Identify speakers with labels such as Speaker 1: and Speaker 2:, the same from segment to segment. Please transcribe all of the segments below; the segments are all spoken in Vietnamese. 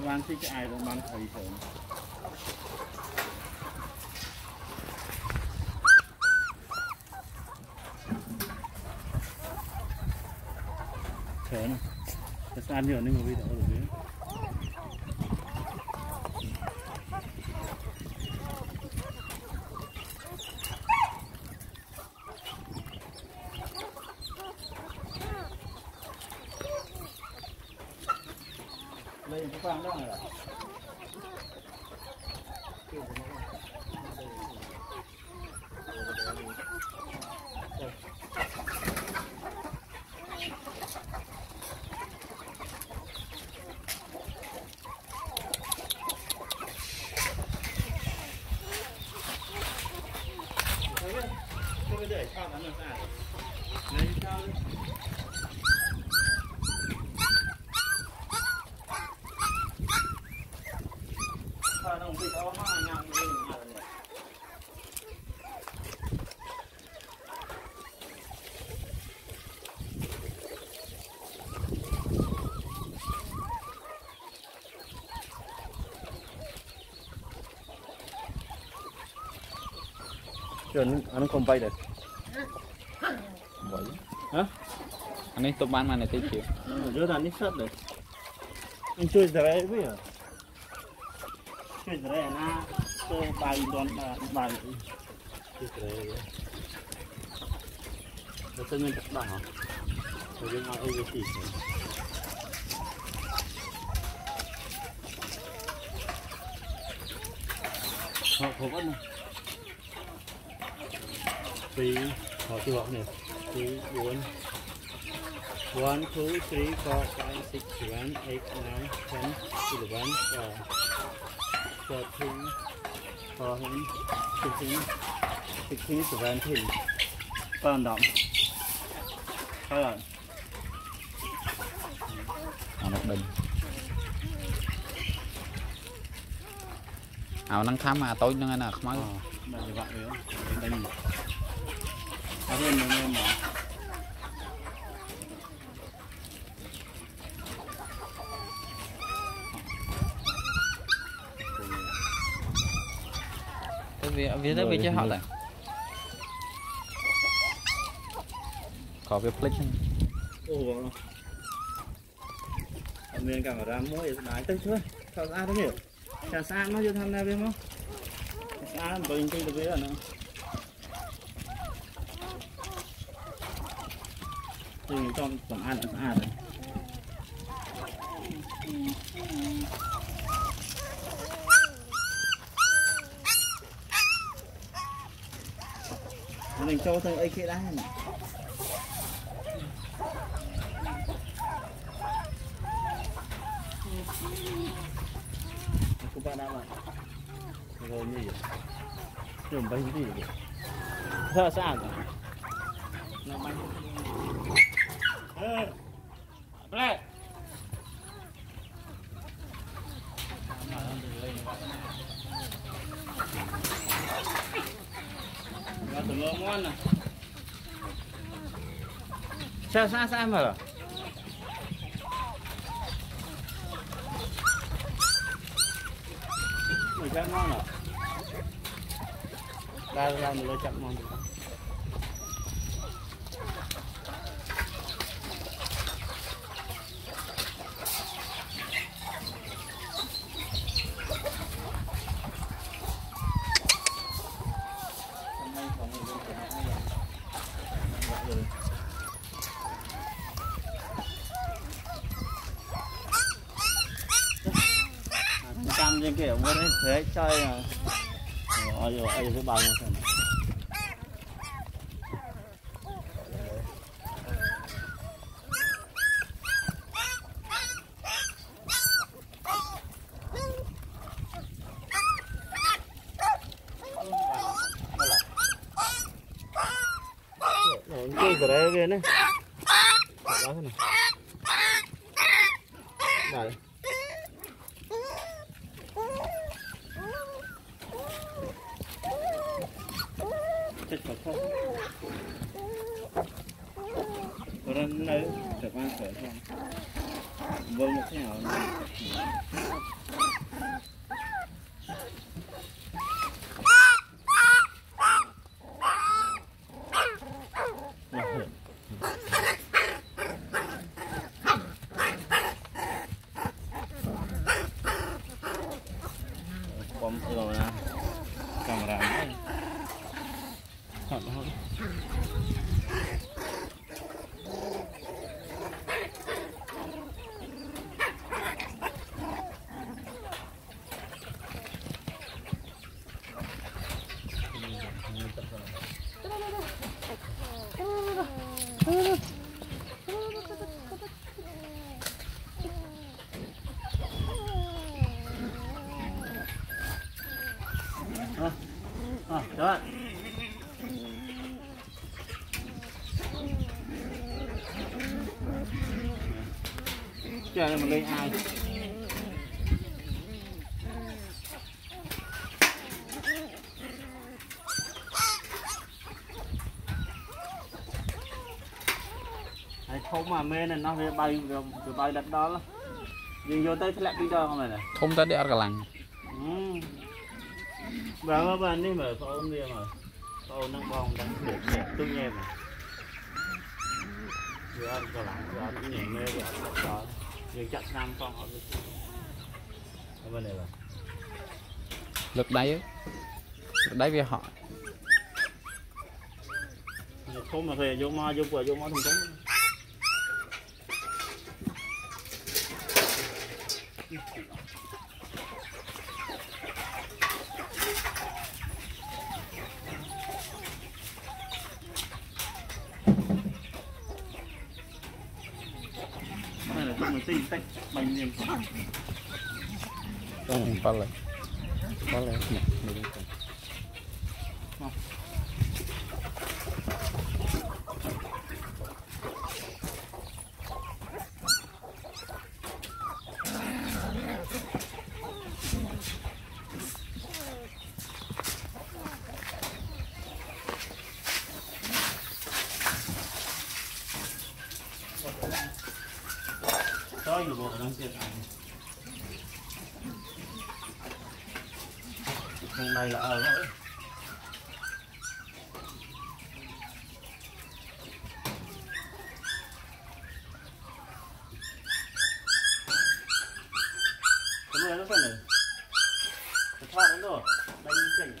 Speaker 1: Bạn thích ai rồi bạn thấy thôi. Thế này, cái san nhiều nên mà bây giờ ở dưới. Đây có khoang đó này ạ. Tôi để cho nó ra. Lấy cho đồng vịt nó mang nhau như thế nào rồi. Anh không bay được.
Speaker 2: Vậy.
Speaker 1: Hả?
Speaker 2: Anh ấy tụi ban mà này tí chịu.
Speaker 1: Giờ là nít sắt rồi. Anh chơi rẻ bây giờ. Chơi rẻ na, chơi bài đòn bài. Chơi rẻ. Nó tên mình chắc bằng hả? Rồi chúng ta ơi gì? Họ không bắt này. Three, họ chưa học này. 2, 1, 1, 2, 3, 4, 5, 6, 7, 8, 9, 10, 11, 12, 13, 14, 15, 16, 17. Con động. Thôi rồi.
Speaker 2: Một bình. Năng khám mà tối nó là không mới.
Speaker 1: Đây là vậy nữa. Đánh. Có thêm một em mà.
Speaker 2: Vì tới vì chứ họ là có việc click.
Speaker 1: Ồ. Mình càng ra mỗi đái tức thôi. Sao ra thế nhỉ? Chả xa nó chưa tham gia biết không? Xa bình tĩnh được biết rồi nó. Thì trong tổng ăn là xa rồi. Mình cho thằng ấy kia đã này. Cô bạn đã lại. Rồi như vậy. Trường bánh gì vậy? Sao sao rồi? Nó bánh. Ê! Ê! Nó tụi nó ngon nè. Sao sao sao mà rồi? Mày chắc ngon à? Ra mình lấy chậm ngon. Cam trên kiểu mới đấy, thế chơi à. Rồi cái bao nhiêu phần. Chơi cái đấy về này. Đó thế này. Đây. Chết có không? Rồi nó được ăn khởi không? vâng một cái nào bom rồi nè camera này hot hot đó chơi mà gây ai không mà mê này nó bay đặt đó dừng vô tới lại đi đâu không này nè
Speaker 2: không tới để ăn cả lằng
Speaker 1: và bạn đi mở phone đi mà phone năng bong đang đẹp tôi nghe mà vừa ăn cả lằng vừa ăn cái nhảy mê vừa ăn cả đó vừa chặt nam con ở bên này là
Speaker 2: lực đáy với họ
Speaker 1: không mà về vô mò thùng trống này là mình xin tách bánh niềm
Speaker 2: không phải là
Speaker 1: Rồi bộ đang chết thằng này là ở rồi cái này nó phải này cái thoát nó rồi đánh chỉnh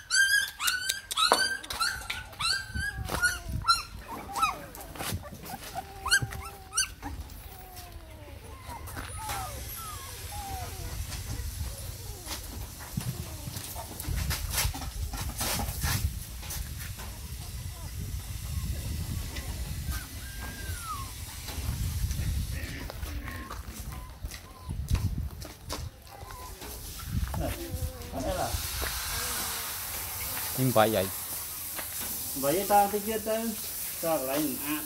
Speaker 2: nhưng vậy
Speaker 1: vậy tao thích chết tới cho lại mình ăn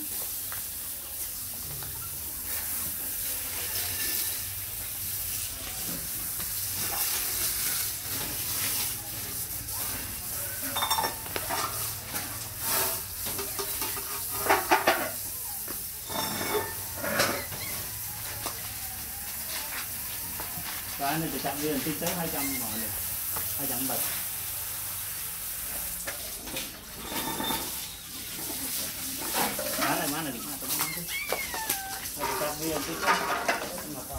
Speaker 1: cái này thì chạm viên tích tới 200 mọi người 270 má này mà tôi không thích chạm viên tích tới mà to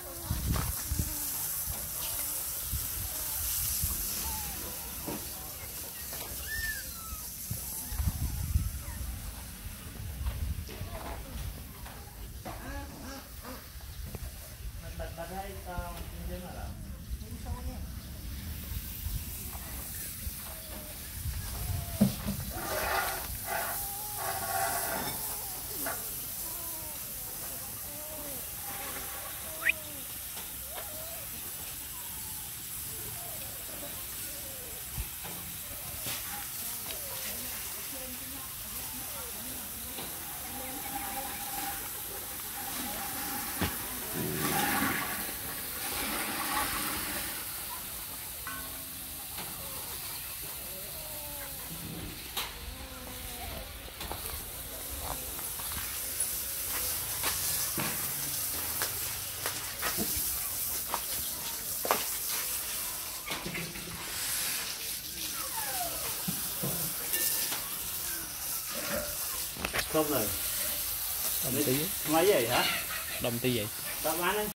Speaker 1: đặt đây tao như thế nào đó Không rồi.
Speaker 2: Đồng tí.
Speaker 1: Mấy vậy hả?
Speaker 2: Đồng tí vậy.
Speaker 1: Tao bán đấy.